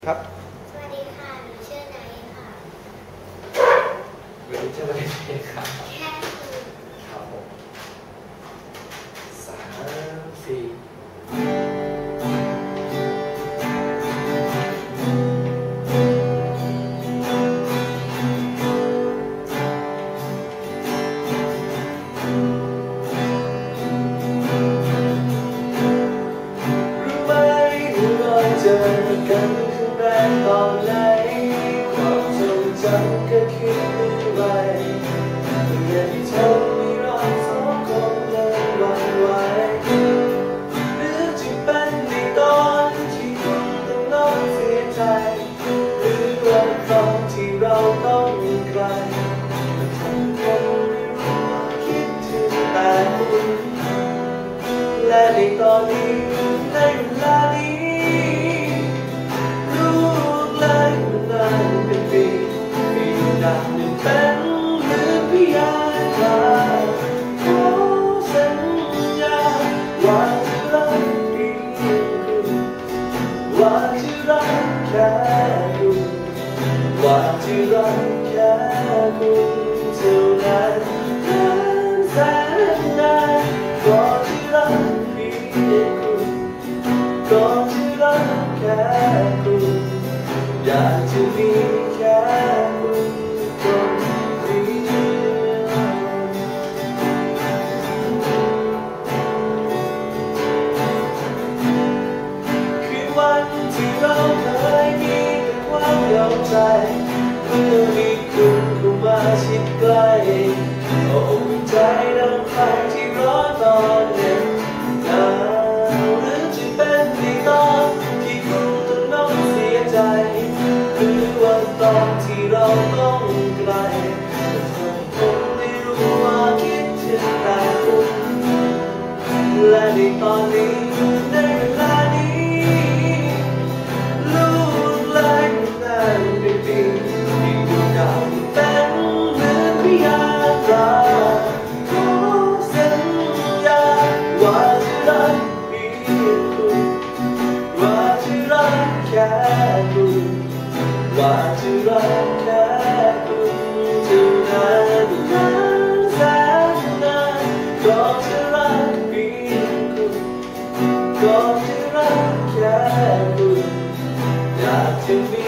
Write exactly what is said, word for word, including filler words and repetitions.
ครับสวัสดีค่ะหนูชื่อไนท์ค่ะวันนี้จะมาเล่นเพลงครับแค่คือครับผมสามสี่รู้ไหมว่าเราเจอกันครั้งแรกตอนไหนความทรงจำก็คิดไว้เมื่อที่เธอมีเราสองคนเลยหวั่นไหวหรือจะเป็นในตอนที่คุณต้องน้องเสียใจหรือว่าตอนที่เราต้องไกลทุกคนไม่รู้ว่าคิดถึงแต่คุณและในตอนนี้ในเวลานี้รู้เลยว่านานเป็นปีปีนานหนึ่งเป็นเหมือนพยานรักขอสัญญาว่าจะรักเพียงคุณว่าจะรักแค่คุณว่าจะรักแค่คุณเท่านั้นนานแสนนานก็จะรักเพียงคุณก็จะรักแค่คุณอยากจะมีแค่คุณคนเดียวคือวันที่เราเคยมีแต่ความเหงาใจเมื่อมีคุณเข้ามาชิดใกล้อบใจดังไฟที่ร้อนตอนเด็กหนาวหรือจะเป็นในตอนที่คุณต้องน้องเสียใจหรือว่าตอนที่เราต้องไกลทุกคนไม่รู้ว่าคิดถึงแต่คุณและในตอนนี้ในเวลานี้ลูกหลานนานเป็นปีที่ดวงดาวเป็นเหมือนพยานรักขอสัญญาว่าจะรักเพียงคุณว่าจะรักแค่คุณว่าจะรักแค่คุณเท่านั้นนานแสนนานก็จะรักเพียงคุณก็จะรักแค่คุณอยากจะมี